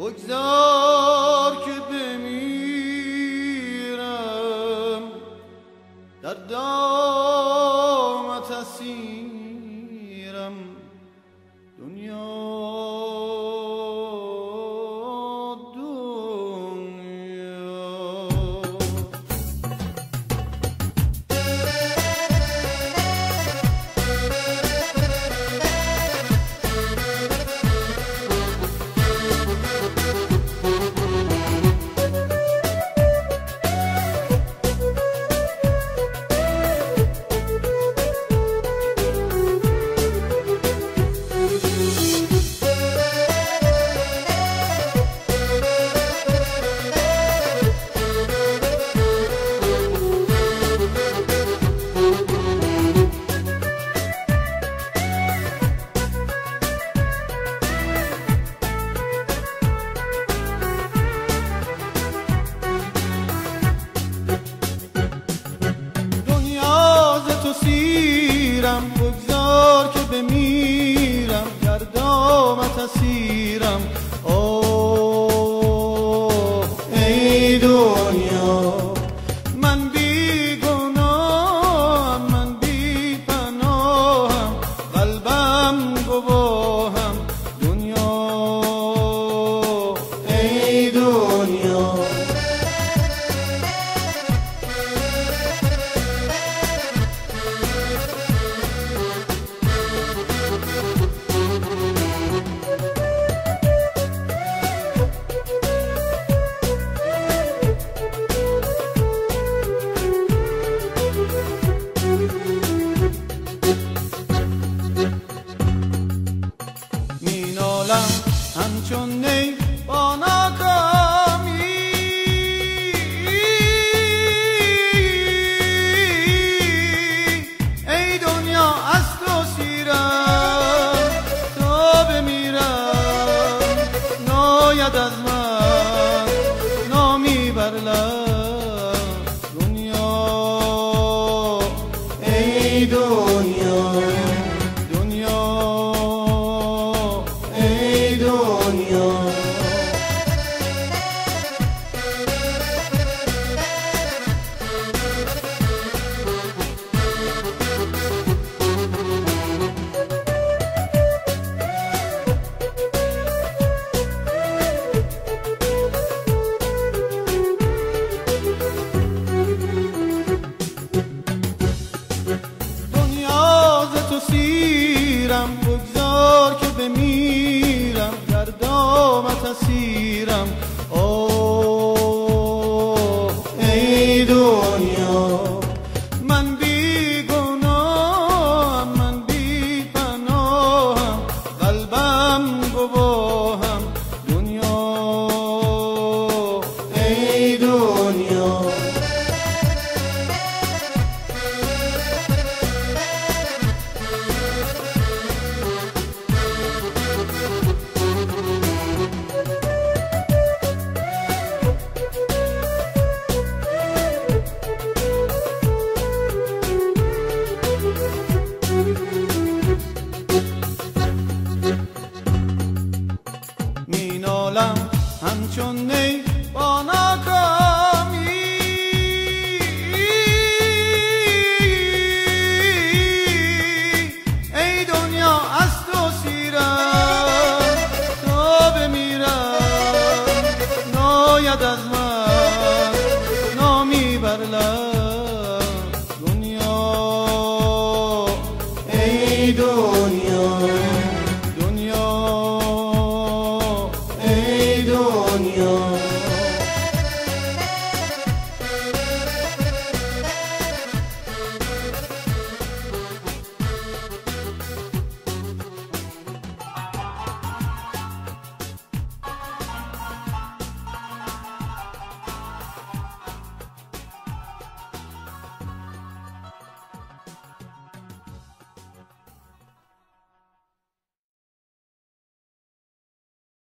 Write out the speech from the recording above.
بگذار که بمیرم، در دامت اسیرم. دنیا سیرم، بگذار که بمیرم، در دامت اسیرم. اوه ای دنیا، من بی گناهم، من بی پناهم، قلبم گواهم. دنیا ای دنیا، همچون نی با ناکامی، ای دنیا از تو سیرم، تا بمیرم ناید از من نامی بر لب. دنیا ای دنیا، سیرم، بگذار که بمیرم، در دامت اسیرم. اوه ای دنیا، من بی گناهم، من بی پناهم، قلبم گواهم. دنیا ای دنیا، همچون نی با ناکامی.